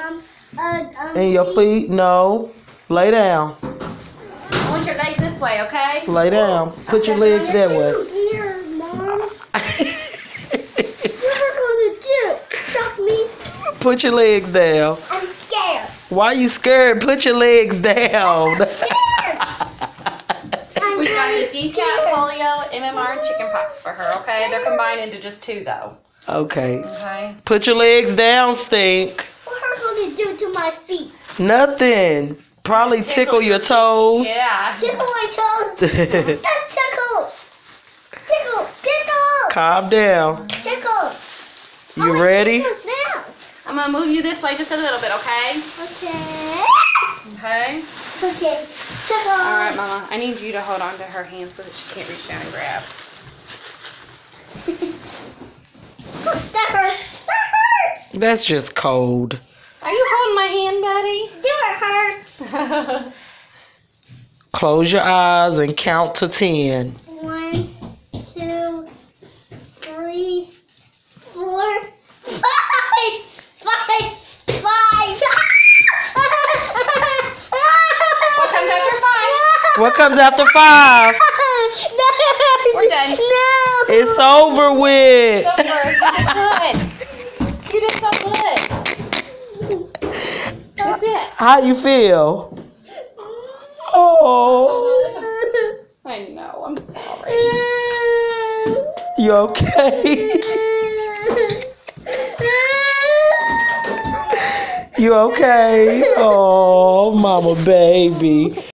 And your feet, no. Lay down. I want your legs this way, okay? Lay down. Put your legs that way. Here, Mom. What are you gonna do? Shock me? Put your legs down. I'm scared. Why are you scared? Put your legs down. Scared. We've got the DCAT, polio, MMR, and chickenpox for her, okay? They're combined into just 2, though. Okay. Okay? Put your legs down, Stink. What are you gonna do to my feet? Nothing. Probably tickle your toes. Yeah. Tickle my toes. That's tickle. Tickle. Tickle. Calm down. Tickles. You ready? Tickles now. I'm going to move you this way just a little bit, okay? Okay. Okay? Okay. Tickles. All right, Mama. I need you to hold on to her hand so that she can't reach down and grab. That hurts. That hurts. That's just cold. Are you holding my hand, buddy? Do it hurts. Close your eyes and count to 10. 1, 2, 3, 4, 5. 5. 5. What comes after 5? What comes after 5? We're done. No. It's over with. It's over. You did good. You did so good. That's it. How you feel? Oh, I know. I'm sorry. you okay? You okay? Oh, mama baby.